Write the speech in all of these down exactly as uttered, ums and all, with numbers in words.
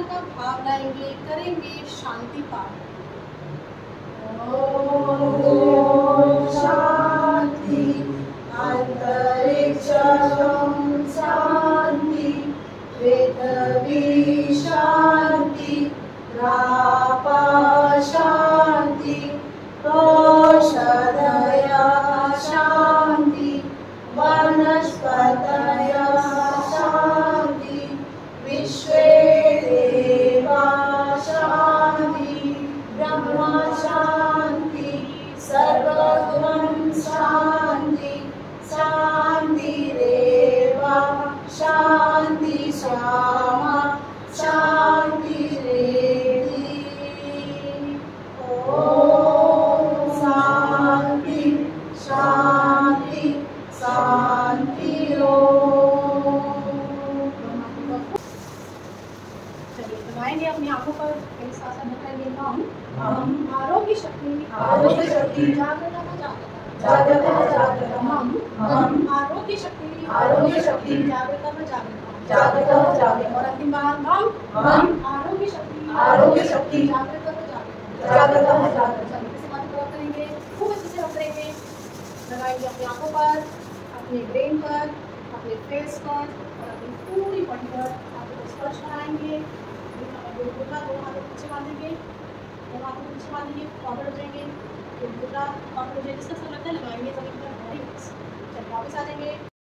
का भाव लाएंगे, करेंगे शांति पाठ। ओम शांति, अंतरिक्षं शांति, पृथ्वी शांति, रापा शांति, औषधयः शांति, वनस्पतयः शांति, विश्वे देवा शांति, ब्रह्मा शांति, सर्वगुण शांति, शांतिरेव शांति श्यामा शांतिरेधि। ओम शांति शांति शांति। ओम। चलिए लगाएंगे अपनी आंखों पर, मेरे साथ साथ बताएंगे हम हम आरोग्य शक्ति, आरोग्य शक्ति, जागृत जागृत जागृत जागृत, हम हम आरोग्य शक्ति, आरोग्य शक्ति, जागृत जागृत, जागृत जागृत, और अंतिम बार हम हम आरोग्य शक्ति, आरोग्य शक्ति, जागृत जागृत, जागृत जागृत। चलिए इसे बात पूरा करेंगे, खूब अच्छे से हम करेंगे। लगाएंगे अपनी आंखों पर, अपने ब्रेन पर, अपने फेस पर और अपनी पूरी बॉडी पर आपको स्पर्श कराएंगे। दोनों हाथों को पीछे बांधेंगे, दोनों हाथों को पीछे बांधेंगे, कॉर्नर हो जाएंगे, दूसरा कॉर्नर हो जाएगा, जिसका सब लगता है लगाएंगे जमीन पर वेरी नाइस। चलिए वापस आ जाएंगे।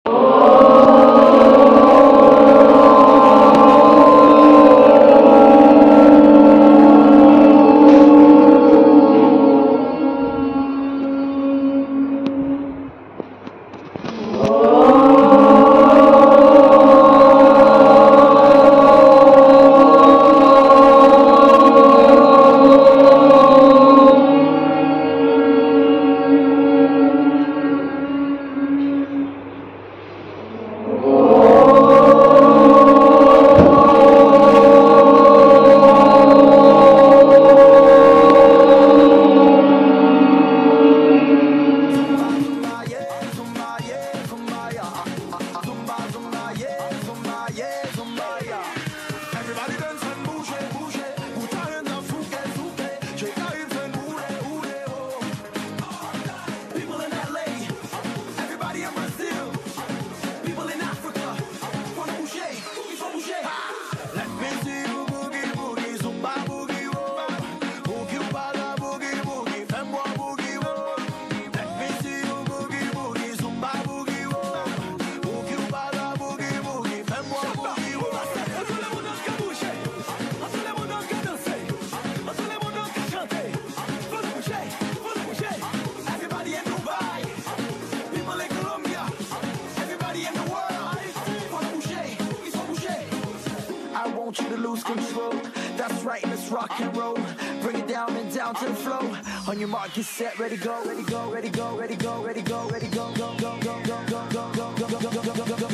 That's right, let's rock and roll. Bring it down and down to the flow. On your mark, get set, ready go, ready go, ready go, ready go, ready go, ready go, go, go, go, go, go, go, go, go, go, go, go, go, go, go.